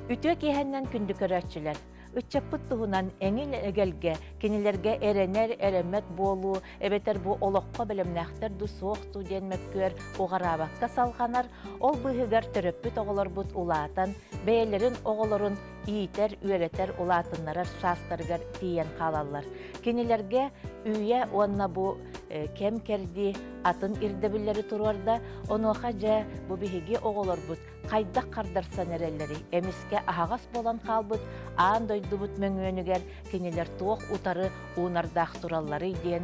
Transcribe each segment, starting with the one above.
Ütüе kehenden kündü körәtçiler. Ütçapıt tuğunan eňil egelge, kenilerge erener eremet bolu, ebeter bu oloqqa bilemnähter du soğtu denmekkör oğarabakka salğanar, ol bıhıgar töröppüt oğolor but ulatan, beylerin oğolorun iyiter, üreter ulatınlara şastargar tiyen kalallar. Kenilerge üye onna bu kem kerdi atın irdebilleri turarda, onu haca bu bihigi oğolor but, kaydak kardarsan erelleri, emiske ahağas bolan kalbut, ağın doydubut möngönüger, keniler tuğuk utarı uğnardaq turalları diyen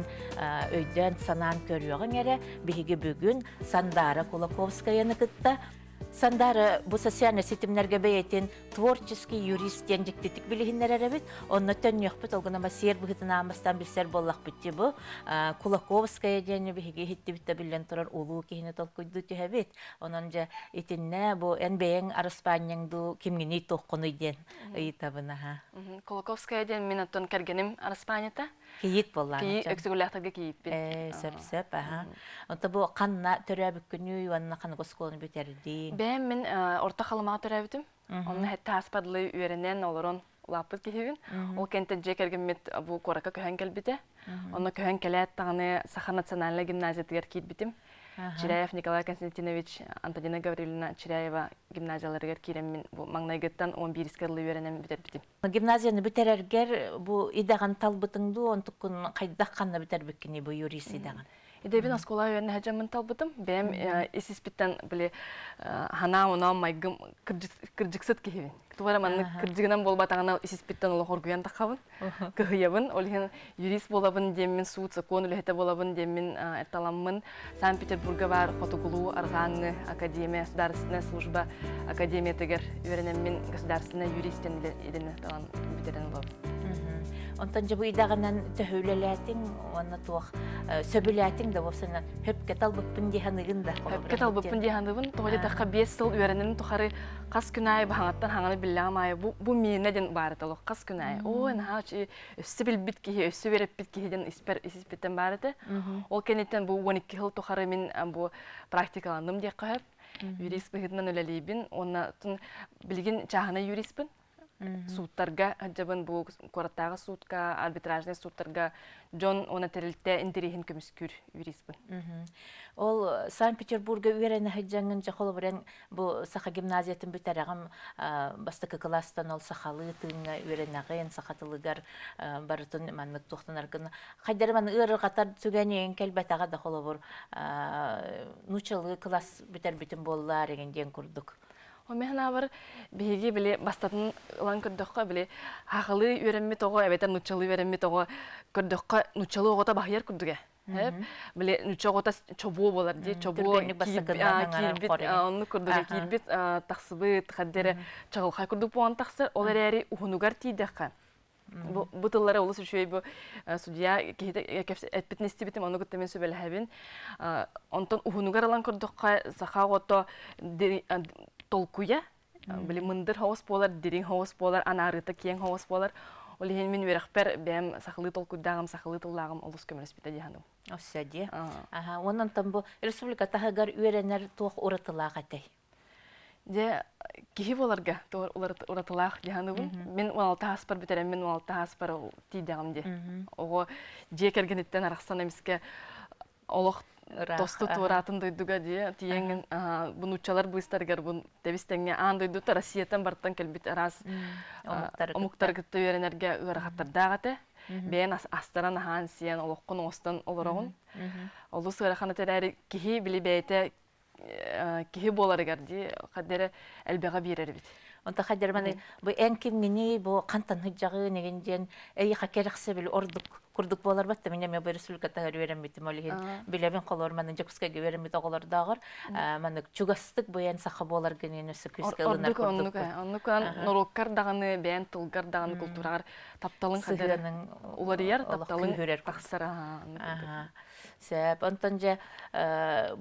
öyden sanan körüyoğun ere, bihigi bugün Sandara Kulakovskaya kıtta. Sandara bu sosyal sitimlerge beyetin tворческий юрист денжиктетик билихиннер эребит, онна төннөхпүт олгунама сер быхытынамастан билсер боллах битти бу, Кулаковская дени биһиги хитти битте билен турар улуу кихини толкуйду түһэбит, ононжа итинне бу энбэйэн Араспаньяңду кимгини тохкуну ден ыйтабынаха. Кулаковская ден мен оттон кергеним Араспаньята. Кийит боллан. Кийит өксүгүлэхтарга кийит бит. Сөп, аха. Онта бу канна төрөбүккүнүү юанна каныгосколуну битерди. Бэм мен орта халымаа төрөбүтүм. Онны хетта аспадлы үйренен олорон лапыт кихибин. Ол кенттен жекергеммет бу корака көһөн келбите. Онны көһөн келет тагыны Саха национальный гимназиятыгар кийит битим. Чиряев Николай Константинович, Антонина Гавриловна Чиряева гимназияларыгар киреммин бу маңнайгыттан 11-кырлы үйренем битер битим. Гимназияны битерергер бу идаган талбытыңду онтуккун кайдак канна битербеккини бу юрист идаган. Идебин оскола үйренне хаджамын талбытым. Бэм исиспиттен биле хана уна майгым кыржыксыт кихибин. Тугара манны кыржыгынан болбатагана исиспиттен улы хоргуян такабын. Кыхыябын, олихин юрист болабын деммин, суд закон үлехете болабын деммин эталаммын. Санкт-Петербурга бар Фотогулу Арганны академия, государственная служба академия тегер үйренеммин государственная юристен идене талан битерен болабын. Онтан жабу идаганан төһөлеләтиң, онна туах сөбүләтиң да болсана хөпкә талбыппын диханыгын да. Хөпкә талбыппын диханыгын, тоҗа такка 5 ел үйренем тухары кас күнәй бахаңаттан хаңаны билламай. Бу менә ден бар талы кас күнәй. О, нәһә чи өссе бил бит ки, өссе береп бит ки ден испиттен бар иде. Ол кенеттен бу 12 ел тухары мин бу практикаландым дип кайып. Юрист бигеннән өлелибин, онна билген чагына юристпин. Суттарга жабын бу кораттагы сутка, арбитражный суттарга Джон она терилте интерихин көмүскүр юристпин. Ол Санкт-Петербурга үйрәне хаҗаңын жахол белән бу Саха гимназиятын битерәгәм бастыкы класстан ол Сахалы тыңга үйрәнәгән Сахатылыгар барытын маннык тохтанаргын. Хәдәр мен ыры катар түгәнен кәлбәтәгә дә холобур нучылы класс битер битен боллар дигән курдук. Мехна бар биһиги биле бастатын улан көрдөккө биле хагылы үйренме того эбетер нучалы үйренме того көрдөккө нучалы огота бахыяр күрдүгө. Биле нучогота чобу болар ди чобу килбит онну көрдүгө килбит таксыбыт хаддере чагылхай күрдүк болан таксыр олар эри ухунугар тийдекка. Бу тыллары улус үшөй бу судья этпитнести битим ону көттөмен сөбөлөбүн. Онтон ухунугар алан көрдөккө сахагото толкуя, биле мындыр хавас болар, дирин хавас болар, анарыта киен хавас болар. Олихин мин верахпер бем сахлы толкудагам, сахлы тыллагам улус көмөлөс бите диханым. Осади. Аха, онан тамбу республика тахагар үйренер туох уратылага тей. Же кихи боларга тор уратылак диханым. Мен 16 хаспар битерем, мен 16 хаспар тийдагам де. Ого же кергенеттен араксан эмиске олох тосту туратын дойдуга дие тиеңин бунучалар буйстаргар бун тебистеңе ан дойдута Россиятан бартан келбит арас омуктар гытты үйренерге ырахаттардагате бен астаран хан сиен олоккун остан олорогун олус ырахана терери кихи билибейте кихи боларыгар ди кадере элбега бирер бит. Онта хадер маны бу энкин мини бу кантан хыжагы негенден эй хакераксы бил ордук курдук болар батта мен бу республикада берем битим олихин билебин колор маны жокска берем бит оголор дагыр маны чугастык бу эн саха болар генен өсө күскелнар курдук. Оннукан нороккар даганы бен тылгар даганы культурар тапталын хадернин уларыяр тапталын таксара. Сәп онтон же бу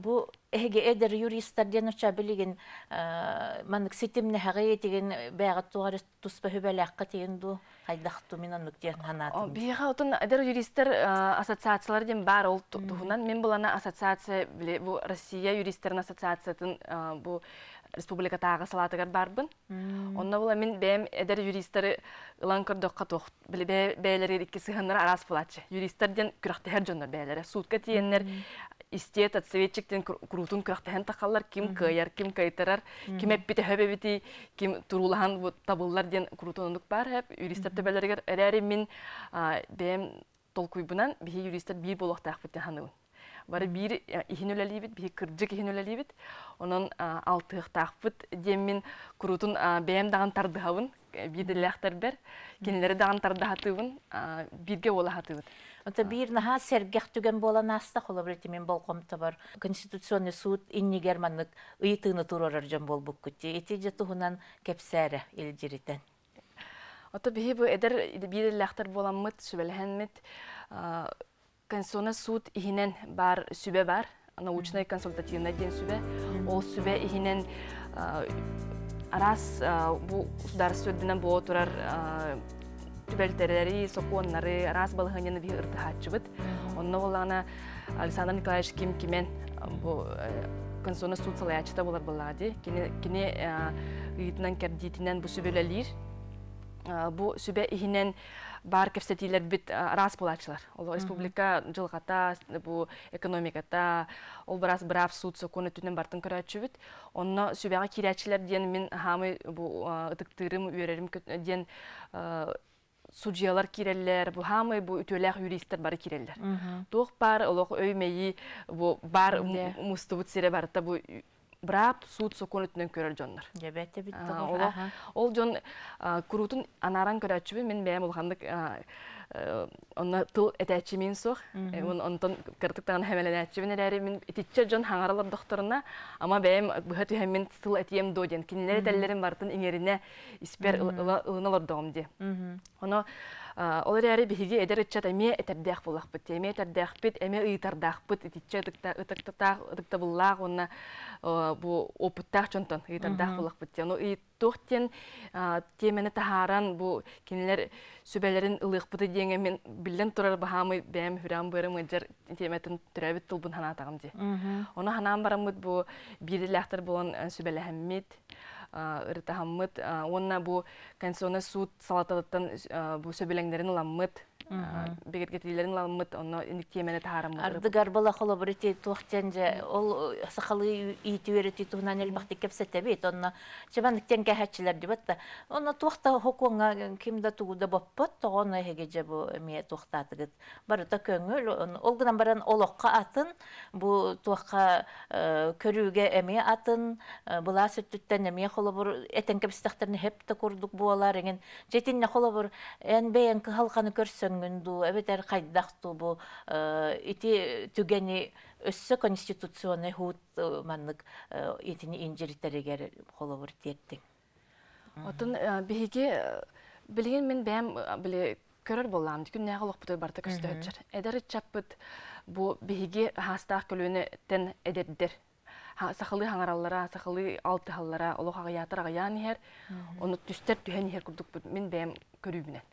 эге эдер юристтарден оча билигин манык ситимне хагы тиген бәгат тугар туспа хөбәләккә тиген ду кайдахту минан нүктен ханатын. Бига отун эдер юристтер ассоциациялар ден бар ол тухунан мен булана ассоциация биле бу Россия юристтерин ассоциациятын бу республикатагы салатыгар барбын. Онна була мен бәм эдер юристтер ылан көрдөккә тох биле бәйләре икки сыгыннар арас булачы. Юристтерден күрәкте һәр җоннар бәйләре судка тиеннәр истет отсветчиктен крутун күрәктәһен такаллар ким кыяр, ким кайтарар, ким эппите хөбебити, ким турулахан бу табыллар ден крутунлык бар һәп юристтер төбәләргә әрәре мин бәм толкуйбынан би юристтер би болохтак бит ханыбын. Бары бир ихинөләлибит, би кырҗык ихинөләлибит. Онон алтык тахпыт демин крутун бәм даган тардыгын, биделәхтер бер, кинләре даган тардыгатыбын, бирге ола хатыбыт. Ота бир наха сергех түген болан аста холобрети мен болкомта бар. Конституционный суд иннигер маннык ыйтыны турарар жан болбук күтти. Эти жатуһунан кепсәре илжиритен. Ота бихи бу эдер биделәхтер боламмыт, сүбелһәнмит. Конституционный суд ихинен бар сүбе бар. Научный консультативный ден сүбе. Ол сүбе ихинен арас бу государственный бу турар түбәлтәрәри, соконнары, арас балыгынны бир иртихатчыбыт. Онна булана Александр Николаевич Кимен бу конституционный суд салаячта булар булады. Кине ыйтынан кәрдитинен бу сүбеләлир. Бу сүбе ихинен бар кепсетилер бит арас булачылар. Ол республика жылгата бу экономиката ол барас брав суд соконы түнен бартын көрәчүбит. Онна сүбега кирәчләр дигән мин хамы бу ытыктырым үйрәрим дигән судьялар киреллер, бу хамы бу үтөләк юристтер бары киреллер. Тук бар, олох өймәйи, бу бар мустубут сире барта бу брап суд соконутнан көрөр жоннор. Жебете бит. Ол жон курутун анаран көрөчүбү мен бәм улгандык онна тыл этәчи мен сох. Онтон кыртыктан хәмәләнәчүбүн әрәре мен итичче жон хаңаралар докторына, ама бәм быһат мен тыл этием доден. Кинләре тәлләрен бартын иңеринә испер ылыналар догым ди. Оны олар әрі бігі әдер үтчат әме әтәрдәқ болақ бұд, әме әтәрдәқ бұд, әме ұйтардақ бұд, үтіче ұтықтақ бұллақ, оны бұл опыттақ жонтон ұйтардақ болақ бұд. Оны ұйттуқтен темені тахаран бұл кенелер сөбәлерін ұлық бұды деңе мен білден тұрар бағамы бәм хүрам бөрім өджер теметін түрәбіт тұлбын ханатағым де. Оны ханам барамыд бұл біріләқтір болан сөбәлі әммет. Ыртахаммыт, онна бу конституционный суд салаталыттан бу сөбелеңдерин ламмыт, бегергетилерин ламмыт, онна индик темени тахараммыт. Ардыгар бала холобрити туахтенже, ол сақалы ити верити туһунан элбахти кепсетебит, онна чабандыктен кәһәчилер дибатта. Онна туахта хокуңа кимда тугуда баппат, тоғона хегеже бу эме туахтатыгыт. Барыта көңүл, ол гынан баран олоққа атын, бу туахқа көрүүгө эме атын, була сөттүттен эме холобур этен кепстахтарны хеп та курдук буалар эген. Жетинне холобур эн бейен халканы көрсөңүндү, эбетер кайдакту бу ити түгени өссө конституционный хут маннык итини инжиритерегер холобур тиеттин. Отун биһиге билген мен бәм биле көрөр болам. Күн нәгылык бутай барта көстөчөр. Эдер чаппыт бу биһиге хастак көлөнө тен эдердер. Сахалы хаңараллара, сахалы алты халлара, олох ағаятыр ағаян ехер, оны түстер түхен ехер күрдік бұд, мен бәйім көрүбінен.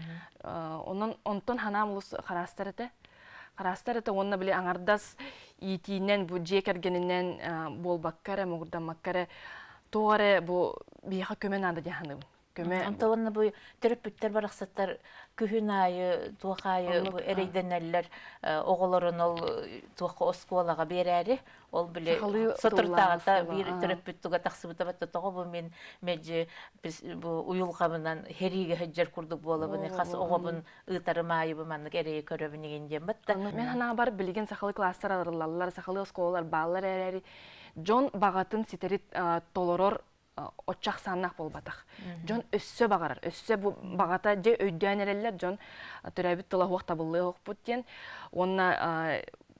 Онтон ханам ұлыс қарастар еті, онына біле аңардас етейінен, бұл жекергенінен бол баққары, мұғырдан маққары, тоғары бұл бейіға көмен ады дегенім. Онта онна бу терапевттер бараксаттар күһүн айы, туакайы эрейденеллер оголорун ол туакка осколага берәри, ол биле сотуртагата бир терапевттуга таксыбыта батта того бу мен межи бу уюлгабынан хериге хаҗар курдук болабын, хас огобун ытарымайы бу манны кереге көрөбүн дегенден батта. Мен ана бар билген сахалы класстар арылалар, сахалы осколалар баллар эрәри. Жон багатын ситерит толорор очақ саннақ болбатақ. Жон өссө бағарар. Өссө бағата же өйдән әрелер, жон түрәбіт тұла хуақ табылы хуқ бұттен. Онна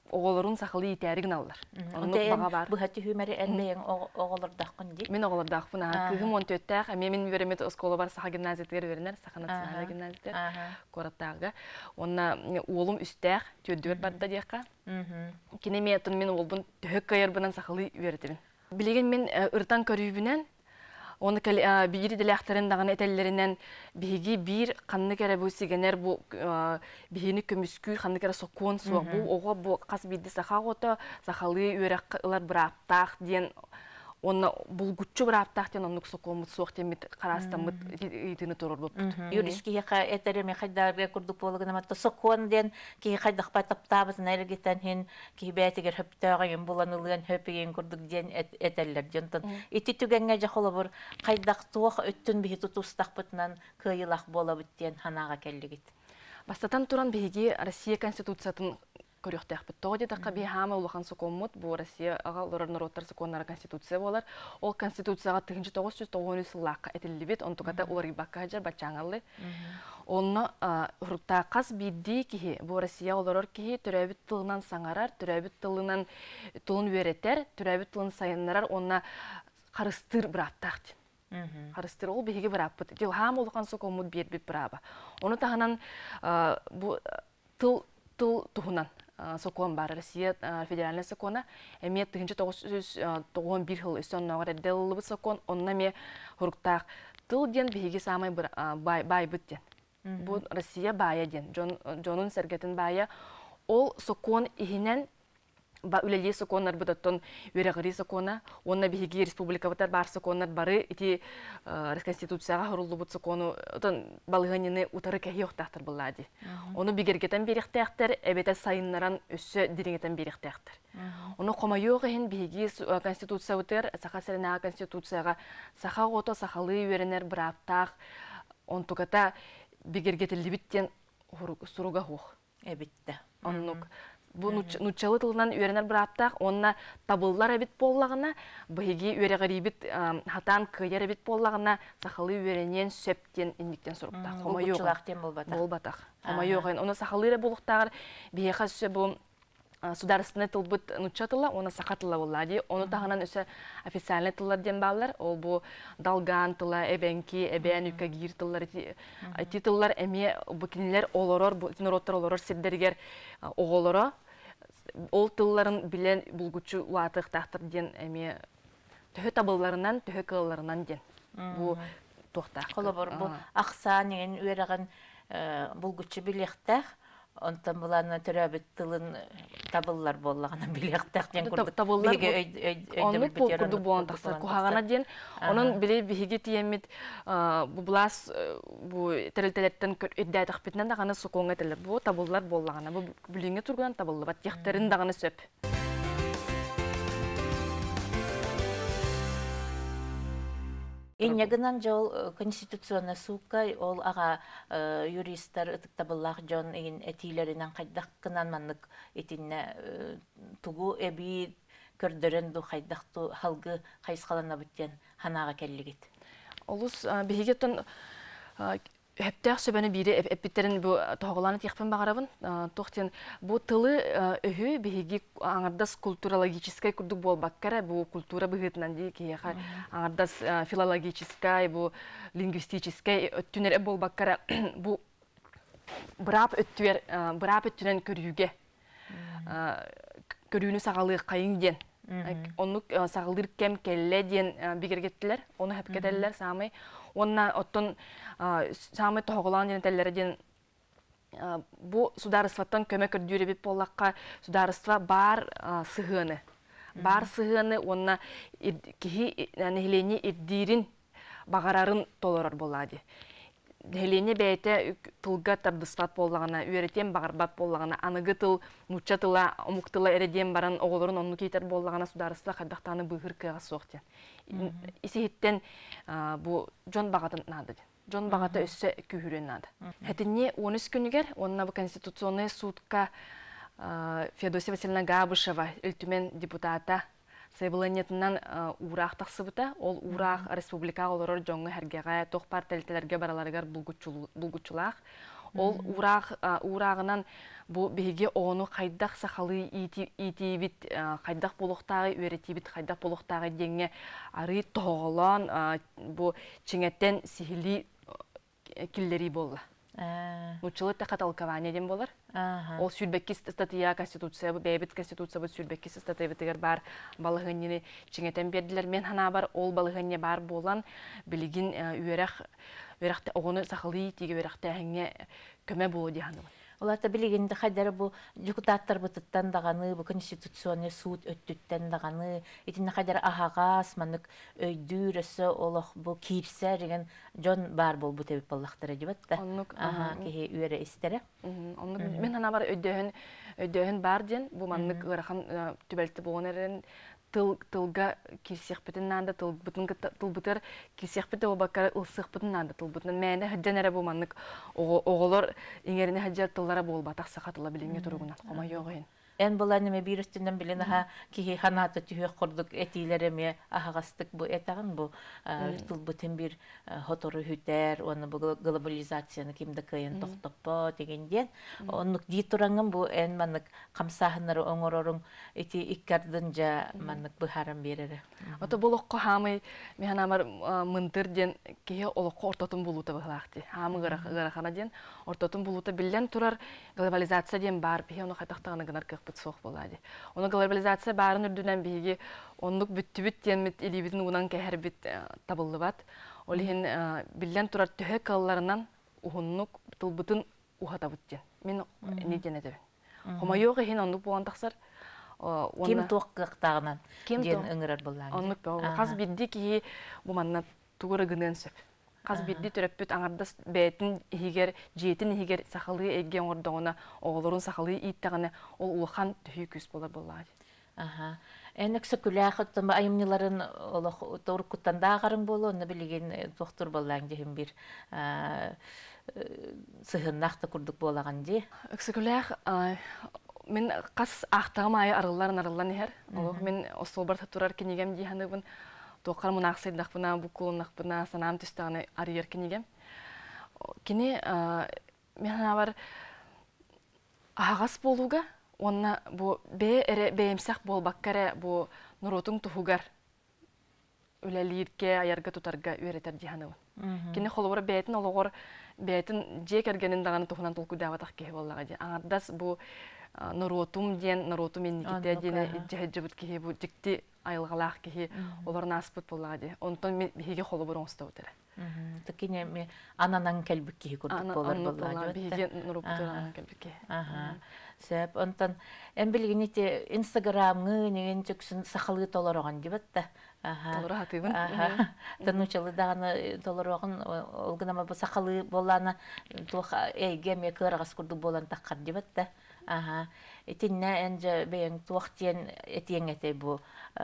оголорун сахылы итәригин аллар. Онук Онтен бага бар. бу хатты хүмәре әнбәйен оголордаккын ди. Мен оголордакпын. Кыгым 14-тәк, мен беремет оскола бар саха гимназиятер беренер, саха националь гимназиятер кораттагы. Онна улум үстәк төддүр барда дияка. Кинеметин мен олбун төһөк кайырбынан сахылы беретим. Билеген мен ыртан көрүбүнен оны бири делехтерин даган этеллеринен биги бир канны кере бу сигенер бу бихини көмүскү канны кере соккон суак бу ого бу кас бидди саха гото сахалы үрәкләр бираттак дигән онна булгуччу бираттак дигән онны соккон суак темит карастамыт итини торор булып. Юриски яка этереме хайдарга курдук болгона матта соккон ден ки хайдак патаптабыз нәлегетен хин ки бәтигер хөптәгән буланылган хөпеген курдук ден этеллер дентон ити түгәнгә жахолобор хайдак туак өттүн бихи тутустак бутнан кыйлак бола биттен ханага келлигит. Бастатан туран биги Россия конституциятын көрөктәк бит. Тоғы дедаққа би хама улахан сокоммут, бу Россия ага лорар народтар соконнара конституция болар. Ол конституцияга 1990 сыллакка этилди бит, онтугата улар бакка жар бачаңаллы. Онны урта кас бидди ки бу Россия олорор ки төрөбүт тылынан саңарар, төрөбүт тылынан тылын өретер, төрөбүт тылын сайыннарар, онна карыстыр бираттак. Харыстыр ол биги бираппыт. Дил хама улахан сокоммут бербит бираба. Оны таханан бу тыл тухунан сокон бар Россия федеральный сокона эме 1991 жыл өстөннөгөр деллыбы сокон онна ме хуруктак тыл ден биги самай бай бит ден. Бу Россия бая ден. Жонун сергетин бая ол сокон ихинен ба үлеле соконнар бутаттон үрегри сокона онна биги республика батар бар соконнар бары ити конституцияга хурулду бут сокону отон балыгынны утары кайыктактыр буллади. Оны бигергетен бериктектер эбете сайыннаран өссө диреңетен бериктектер. Оны комайога хин биги конституция утер сахасына конституцияга саха гото сахалы үйренер бираптак онтугата бигергетилибиттен суруга хух Эбитте. Оннук бу нучалы тылынан үйренер бираптак онна табыллар эбит боллагына биги үрегерибит хатан кыйер эбит боллагына сахалы үйренен сөптен индиктен суруктак комайога болбатак комайога оны сахалы булуктагыр бияха сөп бу сударственный тыл бут нучатыла оны сахатыла боллади оны тагынан өсө официальный тыллар ден баллар ол бу далган тыла эбенки эбенүкө гир тыллар эти тыллар эме бу кинилер олорор бу кинороттор олорор сирдергер оголоро ол тылларын билен булгучу уатык тактыр ден эме төһө табылларынан төһө кылларынан ден бу токтак колобор бу аксан ген үреген булгучу билектер онтан буланы төрөбүт тылын табыллар боллагана билектер ден курдук табыллар оны курдук болон такса кухагана ден онун биле биги тиемит бу булас бу терилтелеттен иддатык битнен даганы соконга телер бу табыллар боллагана бу билиңе турган табыллар тектерин даганы сөп. Иннегынан жол конституционный сукка ол ага юристтар ытыктабыллах жон ин этилеринен кайдаккынан маннык этинне тугу эби көрдөрөн ду кайдакту халгы кайскалана биттен ханага келлигит. Олус бигетон Хептер сөбәне бире эпиттерин бу тоголаны текпен багарабын. Тохтен бу тылы өһү биги аңардас культурологический курдук болбаккара бу культура быгытынан ди ки аңардас филологический бу лингвистический өттүнер болбаккара бу брап өттүнен көрүүгө көрүүнү сагалы кайын ден. Онук сагылдыр кем келле ден бигергеттилер. Оны хепкеделлер самый онна оттон самый тоголан денетелерден бу сударстваттан көмөк көрдүрө бит боллакка сударства бар сыгыны. Бар сыгыны онна кихи нехлени иддирин багарарын толорор болады. Нехлени бейте тылга тардыспат боллагана, үйретен багарбат боллагана, аныгы тыл нучатыла, омуктыла эреден баран оголорун онну кейтер боллагана сударства кайдактаны быгыр кыга соктен. Исихиттен бу жон багатын нады. Жон багаты өссө күхүрен нады. Хетинне 13 күнүгер онна бу конституционный судка Феодосия Васильевна Габышева, өлтүмен депутата Сайбыланетинан урах тахсыбыта, ол урах республика олорор жоңы хергега тох партиялерге бараларыгар булгучулах. Ол урағынан бу биһиги ону хайдах сахалы итибит хайдах болохтагы үретибит хайдах болохтагы деңге ары тоголон бу чиңеттен сихили киллери болла. Нучылы тахаталкавания ден болар. Ол сүрбекки статья конституция бебит конституция сүрбекки статья битер бар балыгынны чиңеттен бердилер. Мен хана бар ол балыгынны бар болан билигин үерахте огону сахалы тиге үерахте хеңе көмө болу дияны. Олата билигинде хайдары бу депутаттар бутыттан даганы, бу конституционный суд өттүттен даганы, итинде хайдары ахагас манык өйдүрөсө олох бу кирсе деген жон бар бол бу тебип баллактыр дибатта. Кеһи үере истере. Мен ана бар өйдөһөн бар ден бу манык ырахан түбөлтү болгонерен тылга кирсехпетиннан да тылбытыр кирсехпете обаккар ылсыхпетиннан да тылбытын мәне хаджанара бу маннык оголор иңерине хаджар тыллара болбатак сакатыла билинге туругунан кома йогын. En bulanıme bir üstünden bilin ha ki hanatı tühü kurduk etilerime ahagastık bu etağın bu tılbıtın bir hotoru hüter onu bu globalizasyonu kimde kıyın toktoppa degenden onluk diturangın bu en manlık kamsahınları oңорорun eti ikkardınca manlık bu haram berere. Ota bolokko hamı mehanamar mıntır den ki olokko ortatın buluta bağlaktı. Hamı gırakana den ortatın buluta billen turar globalizasiya den bar bir onu haytaktağını gınar soğuk boladı. Onu globalizasiya barın ürdünen bihi onluk büttübüt yenmit ilibidin unan keher bit tabıllı bat. Olihin billen turar tühe kallarından uhunluk tılbıtın uhatabıt den. Men ne den edebin. Homa yok ehin onluk bu antaksar. Kim toqqaqtağынан den ıngırar bolan. Onluk bu. Qaz bildi ki bu manna tuğra gınan söp. Qaz bildi töröpüt aňardas bätin higer jetin higer sahaly eggen ordoguna oğlorun sahaly ittagana ol ulhan tühü küs bolar bollar. Aha. Enek sökülähätden aýymnylaryň ola torkutdan dağarın bolu onu bilgen doktor bolan diýen bir syhynnak da kurduk bolagan di. Söküläh men qas ahtagym aý arıllaryň her. Men osobar turar kinigem diýenibin Toqar munaqsaydak buna, bukulunaq buna, sanam tüstağını arıyır kinigem. Kini, men var ağas boluga, onna bu beýemsaq bolbakkara bu nurotun tuhugar ölelirke, ayarga tutarga üreter diýanybyn. Kini holobora bätin ologor bätin jek ergenin dagany tuhunan tolku dawatak kehe bollaga diýen. Aňardas bu nurotum diýen, nurotum ennikite diýen jehjebit kehe bu jikti ayılgalaq kehe olar naspıt bolladı. Ondan bihiге holobor onsta ötere. Takine me ananan kelbik kehe kurduk bolar bolladı. Bihiге nurotur ananan kelbik kehe. Sep ondan en bilgin ite Instagram'ı negen çöksün sahalı tolorogan dibatta. Tolora hatybyn. Tanuçalı dağını tolorogan olgunama bu sahalı bollana tuh egem kıragas kurduk bolan takkar dibatta. Etinne ence beýen tuwaqtiyen etiyen ete bu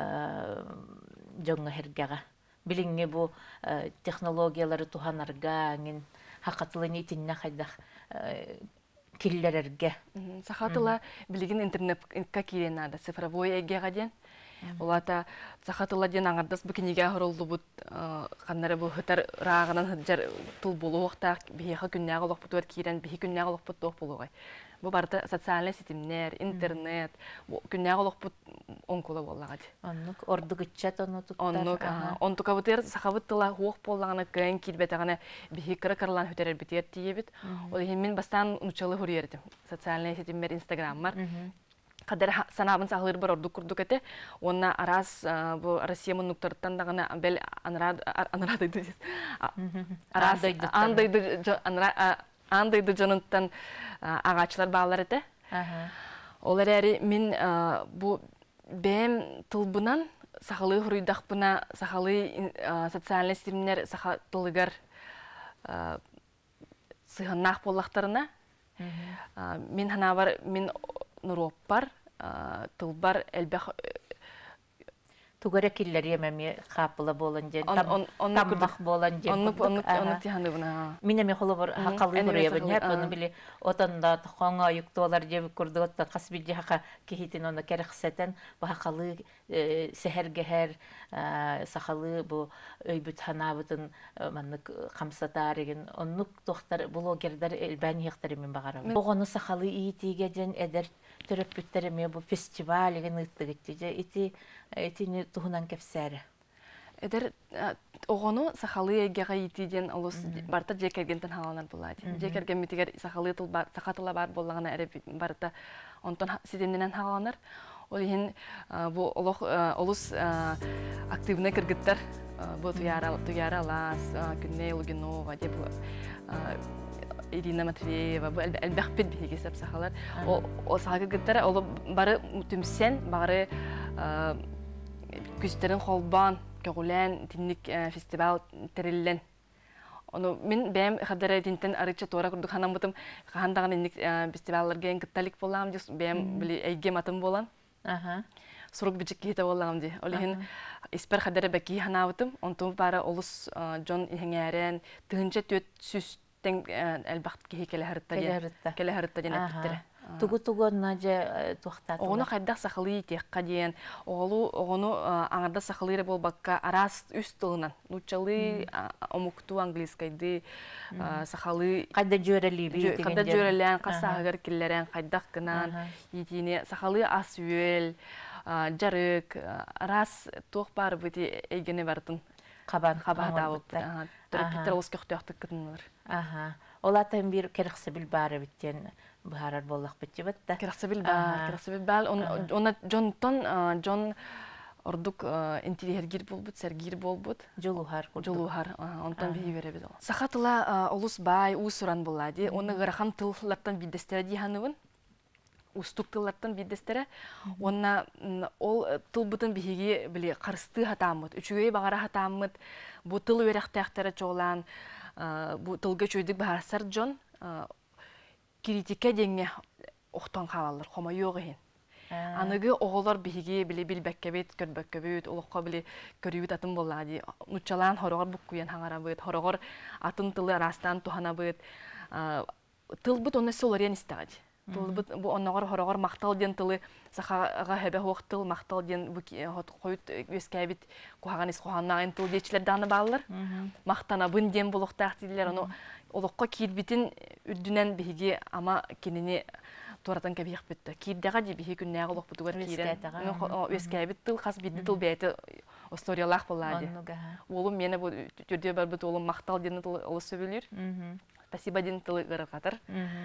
joňa hergaga. Bilinge bu teknologiýalary tuhanarga, ngin hakatylyny etinne haýdak killererge. Sahatyla biligin internetkä kirenada цифровой эгега den. Olata sahatyla den aňardas bu kinige horuldy bu kanary bu hytar raganan hyjar tul boluwakta bihe künnäge olak bu kiren bihe künnäge olak bu tok bolugay. Bu barda sosial sistemler, internet, bu künnäge olak bu onkola bollagy. Onluk ordu gitchat onu tuttar. On tukabyter sahabytla hoq bollagana kren kilbetagana bihi karakarlan höterer biter diýebit. Ol hemen bastan unuçaly hurýerdim. Sosial sistemler, Instagramlar. Kadar sanabın sahlyr bar ordu kurduk ete. Onna aras bu Rossiýa munuktardan dagana bel anradaydy. Aras andaydy janyntan agaçlar bağlar ete. Olar eri min bu benim tılbınan sahalı huruydak buna sahalı sosyal sistemler sahatılıgar sıhhannak bollaktarına min hana var min nuropar tılbar elbaq Тугара киллер емеме хапыла болан жен, Онны таммах болан жен. Онны тиханы буна. Минеме холобор хакалы көрөбүн хеп аны били отанда хонга юктолар жеп курдугатта касбиди хака кихитин оны керексетен бу хакалы сехергехер сахалы бу өйбүт ханабытын маннык камсатарыгын оннук тохтар блогердер элбани яктарымен багара. Огону сахалы иитиге жен эдер төрөпүттереме бу фестивалыгын ыттыгытчы ити тухунан кепсәре. Эдер огону сахалы эгега итиден олус барта жекергентен халанар булады. Жекерген митигер сахалы тыл бар, сахатыла бар боллагана эре барта онтон сиденнен халанар. Ол ен бу олус активный кыргыттар бу туяра лас күнне Лугинова деп Ирина Матвеева бу элбәхпет биге сап сахалар. О сахагыттар ол бары түмсен бары күстерин холбан Көгүлен тинник фестивал териллен. Ону мен бәм хадара тинтен арыча тора курдук ханамбытым хандаган инник фестивалларга энгитталик болам дис бәм били эйге матым болан. Сурук бичик ките болам ди. Олихин испер хадара бәки ханабытым онтум бара олус Джон ихеңәрен тыгынча төт сүстен элбахт ки келе харытта ден аттыра. Тугу нажа тухтат. Ону кайдак сахалы текка диен. Ону аңарда сахалыйры болбакка арас үст тылынан. Нучалы омукту английскайды сахалы кайда жөрели бит. Кайда жөрелен касагыр киллерен кайдак кынан. Итине сахалы асүел, жарык, арас тух бар бити эйгене бартын. Кабан дабып. Төрөпүттөр оскөктөктүк кытынлар. Олатын бир керексебил бары биттен бахарар боллак битти батта. Керексебил бал. Она Джон ордук интеллигер болбут, сергир болбут. Жолухар. Онтан бии беребиз ол. Сахатыла олус бай усуран боллади. Оны гырахан тыллардан бидестере диханыбын. Устук тыллардан бидестере. Онна ол тылбытын биһиги били карысты хатамыт. Үчүгөй багара хатамыт. Бу тыл өрөктөктөрө чоолан бу тылга чөйдүк баарсар Джон критика деңе оқтан қалалар, хома yok ehen. Анығы оғылар бігі біле білбәккебет, көрбәккебет, олыққа біле көрібет атын болады. Нұтчалан хорогар бұққуен хаңара бұд, хорогар атын тылы арастан тухана бұд. Тыл бұд оны соларен істағады. Тыл бұд онығар хорогар мақтал ден тылы сақаға хәбе хоқ тыл, мақтал ден қойыт өскәбет қуаған исқуғаннағын тыл дечілер даны балылар. Мақтана бұн ден бұлықтақ дейділер. Олыққа киірбетін үддінен бігі ама кеніне туратан кәбейік бітті. Киірдіға де бігі күннәғы олық бұтығар кейрен. Өскәбет тыл, қас бетті тыл бәйті осториялақ болады. Олым мені түрде бар бұт олым мақтал дені тыл олы сөбілер. Спасибо ден тылы ғыры қатыр.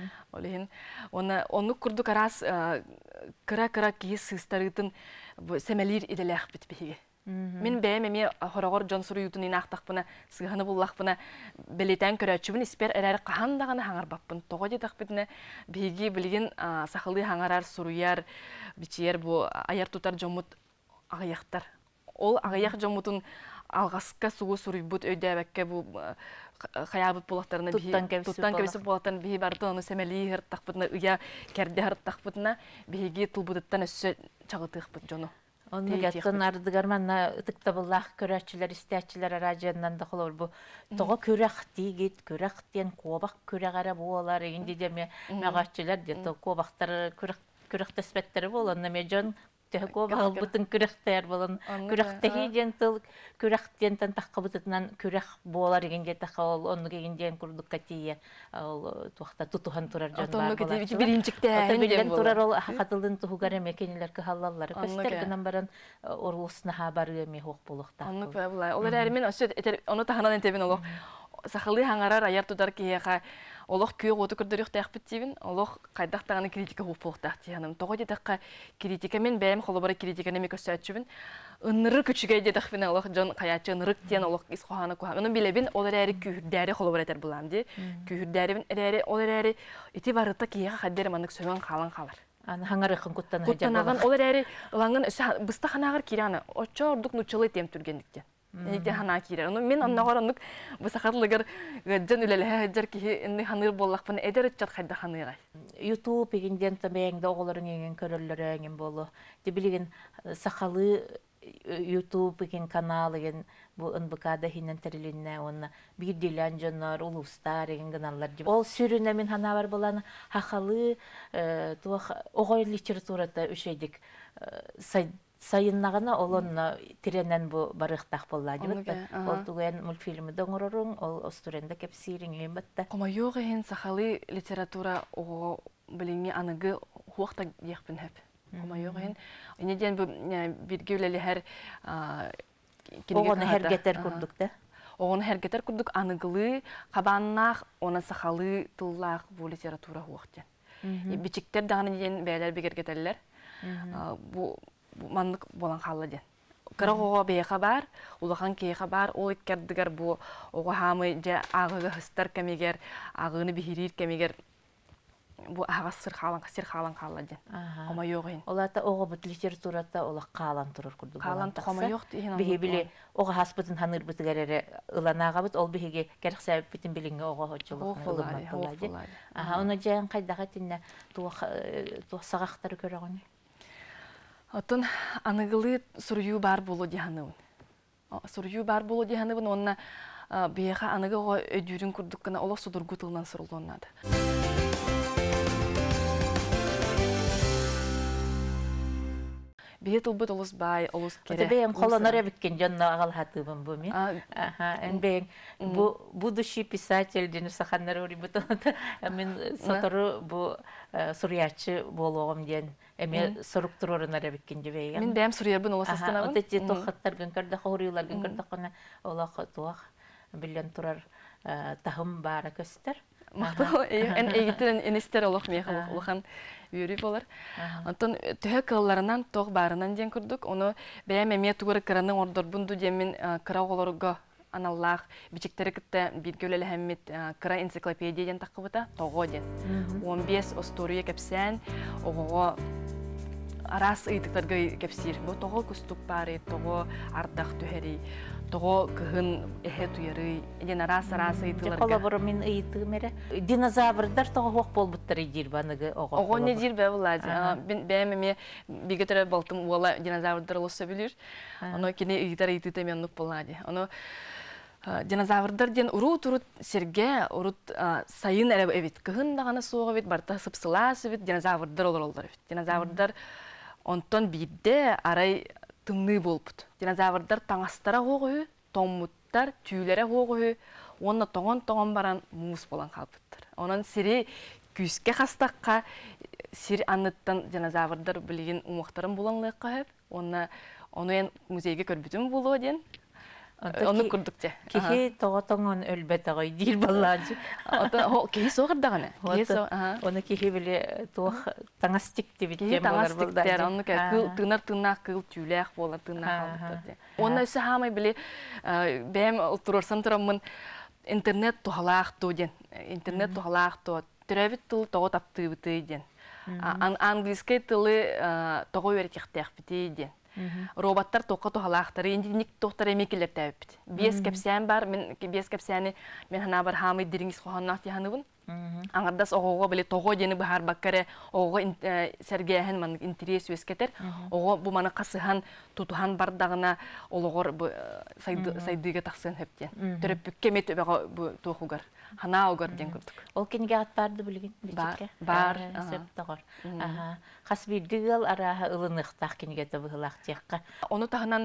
Оны күрді қарас кыра-кыра кейі сыстарытын сәмәлер еделәқ біт бігі. Мен бәйім әме хорағыр Джон Суру ютын инақтақпына, сығаны бұллақпына бәлетән көрәтшібін іспер әрәрі қағандағаны хаңар баппын. Тоға детақ бітіні бейге білген сақылы хаңарар сұруяр, бічер бұл аяр тұтар жомут ағаяқтар. Ол ағаяқ жомутын алғасқа суғы сұруй бұд өйді әбәкке бұл қаябыт болақтарына тұттан кәбісіп болақтарына бейі барды оны сәмәлі ғырттақ бұтына, ұя кәрді ғырттақ бұтына бейге тұлбұдыттан өсі чағытық бұд жону. Onu yatkın ardıgar manna ıtıkta bullah körekçiler, isteyçiler aracından da olur bu. Toğa körekti git, körekten kovak körek ara bu olar. Indi de meğaççiler de kovaktar körek tespetleri bu olan. Mecan kovak bütün körekter bulan. Körektehi jentıl körekten tan takabıtından körek bu olar. Indi takka ol, onu indi kurduk katiye. Tuğta tutuhan turar can var. Onu birincikte. Bilen turar ol hakatıldın tuğgar emekeniler ki halalları. Köster gınan baran orlusuna haber mi hoq bulukta. Onu böyle. Olar erimin onu tahanan entebin oluq. Сахалы хаңарар аяр тудар киеха олох күйө оту көрдөрүк тахпыттибин олох кайдактаганы критика хуфулуктак тияным того дедакка критика мен бэм холобора критика неме көсөтчүбүн ыныры күчүгэй дедакпин олох жон каячы ынырык тиен олох исхоханы куа аны билебин олар эри күйүрдәри холобора этер булам ди күйүрдәрибин эри олар эри ити барыта киеха хаддер манык сөгөн калан калар аны хаңарыкын куттан куттанаган олар эри ылаңын быста ханагыр кираны очордук нучылы тем түргендиктен Нигде хана кирер. Мен аннагораннык бусахатлыгар жан үлеле жар ки инни ханыр боллакпын эдер чат хайда ханыгай. YouTube эгинден табеңде оголорун эген көрөллөрөңүн болу. Дебилген сахалы YouTube ген канал ген бу НБКда хинен терилинне онна бир дилен жоннор улустар ген каналлар. Ол сүрүнө мен хана бар боланы хахалы тух огой литературада үшедик сайыннагына олонна тиренен бу барыктак боллады бит. Ол туген мультфильмы доңорорун ол остуренде кепсирин ембатта. Кома йогын сахалы литература о билинги аныгы хуакта яхпин хеп. Кома йогын инеден бу биргелели хер Огоны хергетер курдук да. Огоны хергетер курдук аныгылы кабаннах она сахалы тыллах бу литература хуактен. Бичиктер даганы ден бәйләр бигергетелләр. Бу маннык болан халла ден. Карагога бейха бар, улахан кейха бар, ол иткердигер бу ого хамы же агыгы хыстар кемигер, агыны бихирир кемигер бу ага сыр халан халла ден. Кома йогын. Олата ого бут литературада ола калан турur курдук. Калан кома йок деген. Биһи биле ого хаспытын ханыр битгерере ыланага бит ол биһиге керхсәп битин билинге ого хочулук. Оны жан кайдага тинне тух сагактар көрөгөн. Отон аныгылы сурью бар болу диханыбын. Сурью бар болу диханыбын онна бияха аныгы өдүрүн курдук кана олох судургу тылынан сурулуунады. Бие тылбыт олус бай, олус кере. Бейен холонора биткен жонна агал хатыбын бу мен. Бейен будущий писатель дени саханнар ори бутонда мен сотору бу сурьячы болгом ден. Эме соруктурорунара биткен жебейген. Мен бәм сурьябын олус астанабын. Отети тохаттар гынкарда хорыйлар гынкарда кана олах туах билен турар тахым бара көстер. Мактал эн эйтен энестер олох мехал улахан үйрү болар. Антон төһө кылларынан тог барынан ден күрдүк. Оны бәйме ме тугыр кыранын ордор бунду демен кыраголорго аналлах бичектери китте биргөлеле хэммит кыра энциклопедияден такыбыта того ден. 15 история кепсен ого арас ыйтыктарга кепсир. Бу того кустук бары, того ардах төһери. Того кыгын эхе туяры, ден арас ыйтыларга. Колобор мен ыйты мере. Динозаврдар того хок болбуттар идир баныгы ого. Ого не дир бе булады. Бәме бигетер балтым ула динозаврдар олса билир. Аны кине ыйтар ыйты мен нук булады. Аны динозаврдар ден урут серге урут сайын эле эбит. Кыгын даганы суга бит барта сыпсыласы бит динозаврдар олар бит. Динозаврдар онтон бидде арай тымны болбут. Динозаврдар таңастара хогу, томмуттар, түүлере хогу, онна тоңон баран мус болан калбыттар. Онан сири күскө хастакка сир анныттан динозаврдар билген умактарын булаңлыкка хеп, онна оны музейге көрбүтүм боло ден. Оны күрдүк те. Кихи тоңон өлбөт агай дир баллажы. Ото кихи согырдаганы. Оны кихи биле тох таңастик деп иттем болар булда. Оны тынар кыл түүлэх болар тынар калбыттар. Оны өсө хамай биле бем турурсан турамын интернет тухалаах ту ден. Интернет тухалаах ту төрөбүт тыл того таптыбыты ден. Английский тылы того өретехтех бити ден. Роботтар тоққа тухалақтары, енді ник тоқтар емекелер тәбіпті. Бес кәпсән бар, мен бес кәпсәні мен хана бар хамай диріңіз қоғаннақ дияныбын. Аңырдас оғуға біле тоғы дені бұхар баққары оғуға сәргейәхін маны интерес өскетер. Оғы бұл маны қасыған тұтуған бардағына олығыр сайдыға тақсыған хөптен. Түріп бүккемет өбеға бұл тоғығыр. Хана оғыр ден күрдік. Ол кенге ат барды білген? Бар. Сөптіғыр. Қас білдігіл араға ылынықтақ кенге табығылақ текқа. Оны тағынан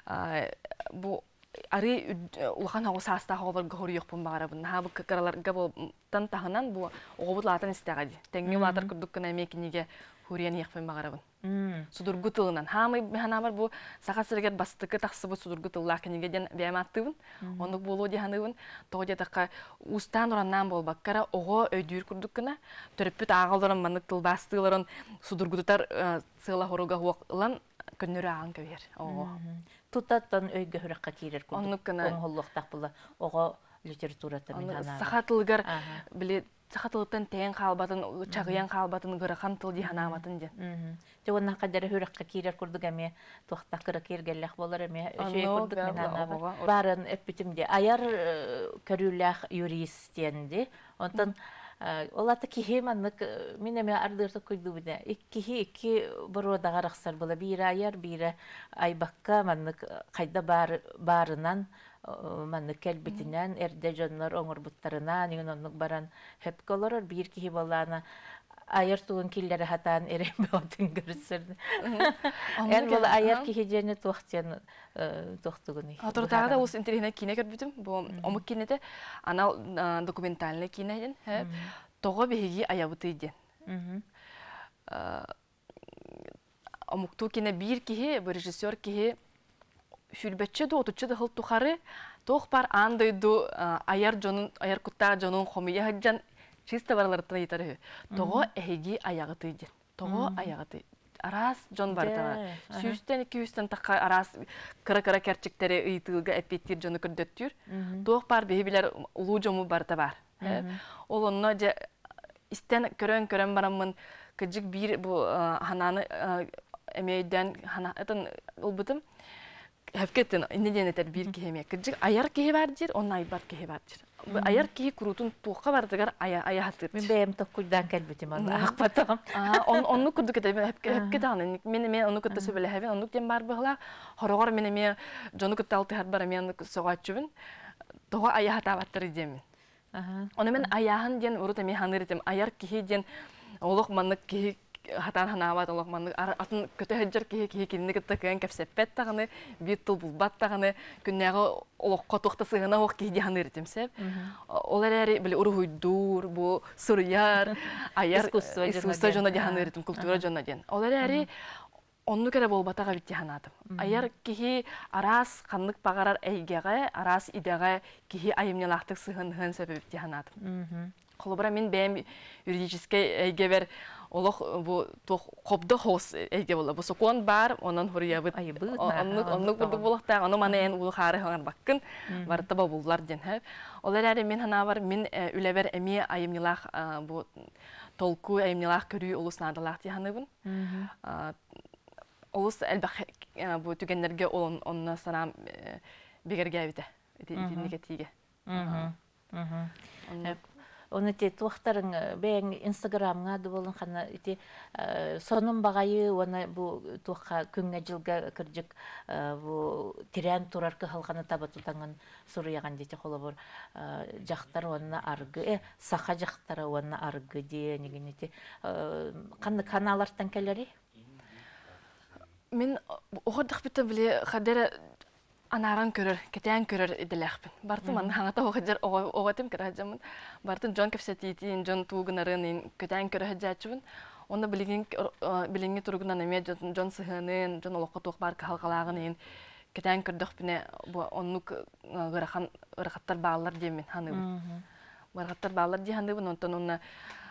бұл ары улахан хау саста хавар гохор йохпун багарабын. Хабы караларга болтан тахынан бу оғобутлатын истегади. Теңги латар күрдүк кына мекинеге хуриян йохпун багарабын. Судургу тылынан. Хамы ханабар бу сакасыргер бастыкы таксыбы судургу тыллак кенеге ден бематтыбын. Ону болу диханыбын. Тоге така устан ураннан болбаккара ого өйдүр күрдүк кына төрөпүт агалдарын манык тыл бастыларын судургутар сыла хорога хуакылан көннөрө аган кебер. Ого. Тутаттан өйгө хүрәккә кирер күрдүк. Оңголлуктак була. Ого литературата мен хана. Сахатылгар биле сахатылыктан тең калбатын, чагыян калбатын гырахан тыл диханаматын де. Жогонна кадәр хүрәккә кирер күрдүк эме тохта кыра кергәлләх булар эме. Өшөй күрдүк мен хана. Барын эпитимде аяр көрүләх юрист дигәнде. Онтан Олата кихи маннык минеме ардырты куйду биде. Кихи iki бородага рахсар була бир аяр бир айбакка маннык кайда барынан маннык келбитинен эрде жоннор оңор буттарынан оннук баран хеп колорор бир кихи болана аяр тугун киллери хатан эрем ботун көрсөр. Эн бол аяр кихи жени тохтен тохтугуни. Атыртага да ус интернет кине көрбүтүм. Бу омук кинете анал документальный кинеден. Того беги аябыты ден. Омукту кине бир кихи, бу режиссер кихи хүлбетче до отучче да хыл тухары тох бар андойду аяр кутта жонун хомия хаджан чисто барларытына етары. Того эһиги аягыты ден. Того аягыты. Арас жон бартана. Сүүстен 200-тен такка арас кыра-кыра керчиктери ыйтылга эппеттир жону көрдөттүр. Тох бар бехибилер улуу жому барта бар. Ол онно же истен көрөн барамын кыжык бир бу хананы эмейден хана этен улбутум хевкеттен инденетер бир кеме кыжык аяр кеhe бар жер онна айбар кеhe бар жер. Аяр кеhe курутун туукка бардыгар ая хатыр. Мен бэм токкуйдан келбитим аны акпатам. Онну курдук этеп хевкеттен мен онну кытта сөбөлө хевен онну тем бар быгла хорогор мен жону кытта алты хар бар мен согачыбын. Тога ая хата баттыр дем. Оны мен аяһын ден урут эми ханыр этем аяр кеhe ден олох маннык кеhe хатан ханабат олох маннык атын көтө хеджер кеhe кинне кытта көн кепсеппет тагыны битул булбат тагыны күннәгы олохко тохта сыгына ох кеhe ханыр этем сеп. Олар эри били урухуйдур бу сурьяр аяр искусство жона ханыр этем культура жона ден. Олар эри онну кере болбатага битти ханатым. Аяр кеhe арас каннык багарар эйгеге арас идеге кеhe айымнялактык сыгын себеп битти ханатым. Колобра мен бэм юридический эйгебер олох бу копдо хос эйге бола. Бу сокон бар, онон хурьябыт. Оннук бурдук болакта, ону манен улу хары хаңар баккын, барта бабуллар ден хэп. Олар эри мен хана бар, мен үлебер эми айымнялах бу толку айымнялах көрүү улус надалах диханыбын. Олус элбах бу түгеннерге онна санам бегерге бите. Итинеге тиге. Оны те туақтарын бәң Инстаграмға да болын қана сонун бағайы оны бу туаққа күнге жылға кіржік бу тирән турарқы халқаны таба тұтаңын сұрыяған дете қолы бар жақтар оны арғы, сақа жақтары оны арғы де неген ете қанды каналардан кәлері? Мен оғырдық бітті біле қадері анаран көрөр, кетен көрөр иделехпин. Бартым аны хаңата оғаджар оғатым кірәджамын. Бартым жон кепсетийтин, жон туғынарын кетен көрөр хаджачыбын. Оны білінгі тұрғынан әме жон сығынын, жон олыққа туық бар қалғалағын кетен көрдіқпіне оннук ғырақаттар бағалар деймін ханыбын. Ғырақаттар бағалар дей ханыбын, онтан оны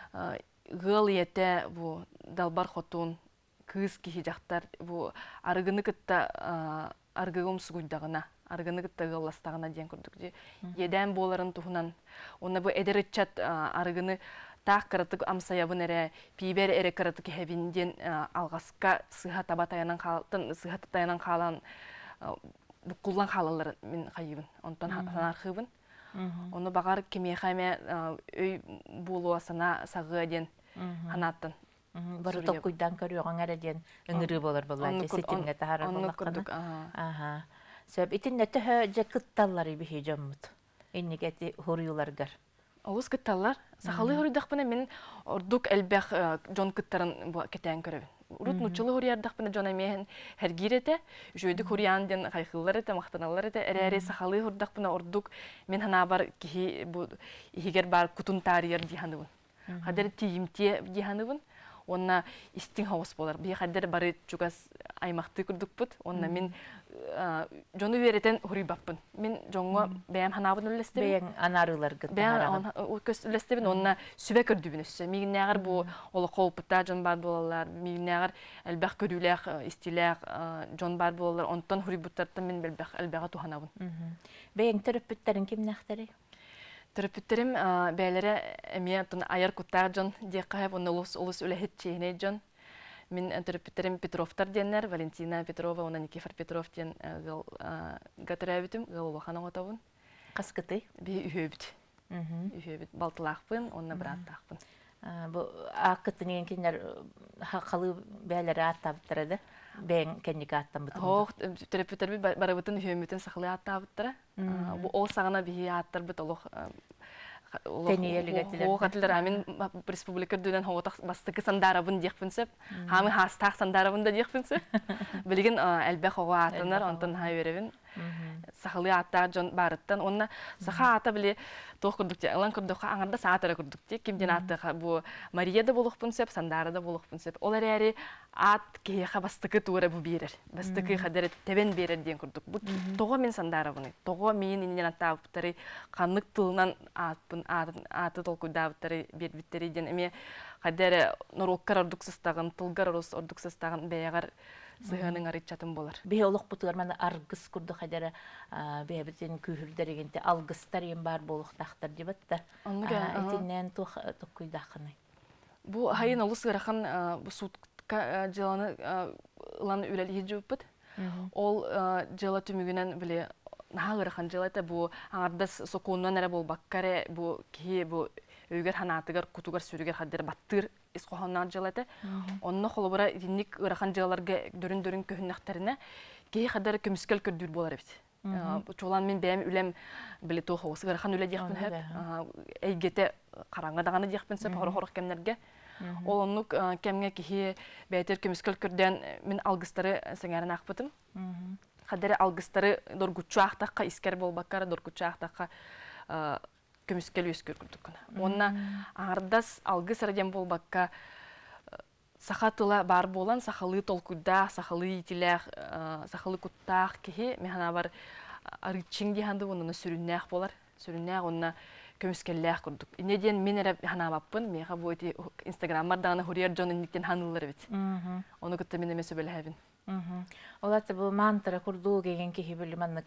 ғыл ете далбар хотуын кыз кихи жақтар арғыны кітті аргыгым сугуйдагына, аргыны кытта гылластагына ден көрдүк. Еден боларын тухунан, оны бу эдеритчат аргыны так кырытык амсаябын эре, пибер эре кырытык хевинден алгаска сыха табатаянан калын, сыха татаянан калан букуллан калалар мен кайыбын. Онтан санархыбын. Оны багар кемехаме өй болуасына сагы ден ханаттын. Бары токуйдан көрүгөн эреден ыңыры болор болар сетимге тахара болакана. Сөп итинне төһө жакытталлар бихи жоммут. Иннигети хоруюларгар. Олус кытталлар сахалы хорудакпына мен ордук элбэх жон кыттарын кетен көрөбүн. Урут нучулу хоруярдакпына жон эмehen хергирете, жөйдүк хоруянден кайхыллар эте, мактаналлар эте, эрере сахалы хорудакпына ордук мен хана бар кихи бу игер бар кутун тарыяр диханыбын. Хадер тиимтие диханыбын. Онна истин хаос болар. Би хадер бары чугас аймакты күрдүкпүт. Онна мен жону беретен хурибаппын. Мен жонго бәм ханабын үлестебин. Бәң анарылар гыт. Бәм көс үлестебин. Онна сүбе көрдүбүн өссө. Мигиннагар бу оло колпута жон бар болалар. Мигиннагар элбах көрүләк, истиләк жон бар болалар. Онтан хурибуттардан мен белбах элбага туханабын. Бәң төрөппүттерин кимнактары? Төрөпүттерим бәйләре эме аяр куттар жон декайып оны улус үлехет чейне жон. Мен төрөпүттерим Петровтар деннер, Валентина Петрова, оны Никифор Петров ден гыл гатырабитим, гыл лохана отабын. Каскыты? Би үйөбүт. Үһөбүт балтылаахпын, онна быраттаахпын. Бу акытын кинер хакалы бәләре аттаптыра да. Бәң кенник аттан бутун. Хох, терапевтер бит барабытын үһөмүтен сахлы аттаптыра. Бу ол сагана бихи аттар бит олох Тениелигетилер. Хатылар амин республика дүнен хоотак бастыкы сандарабын диэхпинсеп, хамы хастак сандарабын да диэхпинсеп. Билген элбе хого атынар, онтон хайверевин. Сахлы аттар жон барыттан, онна саха ата биле тох курдукте, алан курдукка аңарда саатара курдукте. Кимден аттыга бу Марияда болукпинсеп, сандарада болукпинсеп. Олар яри ат кеха бастыкы тура бу берер. Бастыкы хадер тебен берер ден курдук. Бу того мен сандарабыны. Того мен инен аттаптары канлык тылынан атпын аты толкудаптары бербиттери ден эме хадер нороккар ордуксыстагын, тылгар ордуксыстагын беягар сыһаның арычатын болар. Бе олох бутугар мана аргыс курду хадара бебитин күһүлдеригенте алгыстар ем бар болуктактар дибатта. Этинен токуйдакыны. Бу хайын олус ырахан бу сутка жыланы лан үлели жуппут. Ол жыла түмүгүнөн биле наха ырахан жылата бу аңардас сокуунан эре болбаккаре бу ки бу өйгөр ханатыгар кутугар сүрүгөр хаддер баттыр исқоханнан жылата. Онно холобура динник ырахан жыларга дөрүн көһүннактарына кей хаддер көмүскөл көрдүр болар бит. Чолан мен бәм үлем биле тохо осы ырахан үле диякпын хеп. Эйгете караңга даганы диякпын сеп хорох кемнерге. Ол оннук кемге кихи бәйтер көмүскөл көрдөн мен алгыстары сеңәрен акпытым. Хаддер алгыстары доргучу ахтакка искер болбаккара доргучу ахтакка көмүскөл өскөр күрдүк. Онна ардас алгыс радиан болбакка сахатыла бар болан сахалы толкуда, сахалы итилях, сахалы куттах кихи механа бар арычың диханды онна сүрүннәх болар. Сүрүннәх онна көмүскөлләх күрдүк. Инеден мен эре хана баппын, меха бу эти Инстаграммардагы хурьер жон инниктен ханылар бит. Оны көттө мен эмесе белебин. Олаты бу мантра курдуу кеген кихи билиманнык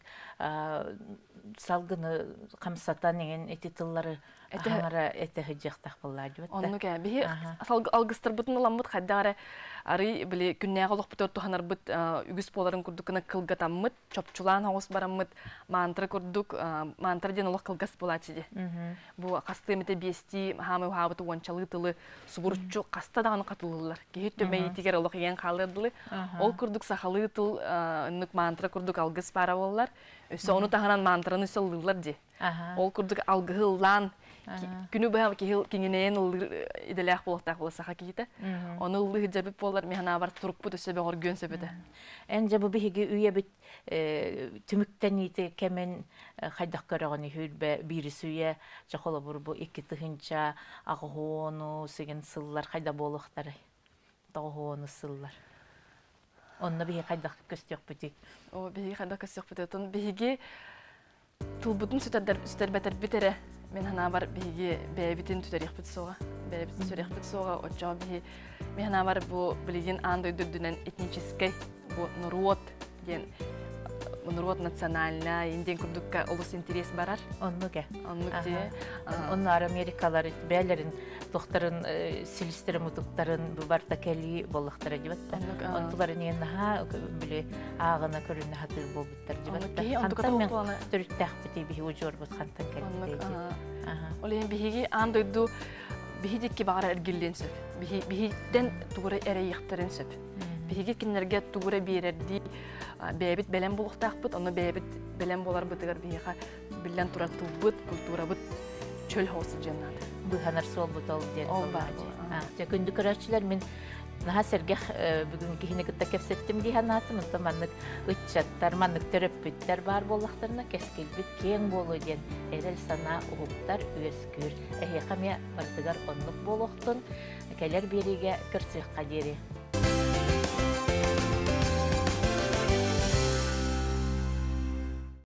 салгыны камсатан деген эти тыллары аңара эте хыжыктак буллар дибет. Онну ке бихи алгыстыр бутун ламбыт хаддары ары биле күннәгә лох бутор туханар бут үгүс боларын курдукына кылгатаммыт, чопчулан хагыс бараммыт, мантра курдук, мантра ден лох кылгас булачы. Бу кастымыте бести хамы хабыт вончалы тылы субурчу каста даганы катылылар. Кехит төмейтигер лох ген калырдылы. Ол курдук сахалы тыл нук мантра курдук алгыс бара боллар. Өсө ону таханан мантраны сылдылар ди. Ол курдук алгылан күнү баһа кеңенен иделях болуктак болсаха кийте. Оны улы жабып болар механа бар туруппу төсөбө оргөн сөбөдө. Энже бу биһиги үйе бит түмүктен ите кемен хайдак көрөгөнү хүлбе бирисүе жахола бурбу эки тыгынча агоону сеген сыллар хайда болуктары. Тогоону сыллар. Онна биһи хайдак көстөк битик. О биһи хайдак көстөк битетон биһиги тулбутун сүтер бетер битере. Мен хана бар биһиги бэбитин түтөрөх бит сога. Бэбитин сүрөх бит сога очо биһи мен хана бар бу билген андай дүрдүнөн этнический бу народ ген народ национальна инден курдукка олус интерес барар. Оннуге. Оннуге. Оннар Америкалар бәлерин докторын силистерим утуктарын бу барта кели болуктары дибет. Онтулар нен ха биле агына көрүнө хатыр болуптар дибет. Хантан мен төрүттәк бити би ужор бут хантан кели. Олен биһиги андойду биһидикки багара эргилленсеп. Биһиден тугура эре яктырынсеп. Биһиги киннерге тугура берерди бэбит белем булуктакпыт, оны бэбит белем болар бытыгар биһига билен туратубыт, культурабыт чөл хосы жаннат. Бу ханар сол бутол ден. Те күндү көрөчүлөр мен наха сергех бүгүн кихине кытта кепсеттим диханатым, таманнык ыччаттар, маннык төрөппүттер бар боллактарына кескилбит кең болуу ден. Эрел сана угуптар өскүр. Эхе камя бартыгар онлук болуктун келер бериге кырсык кадери.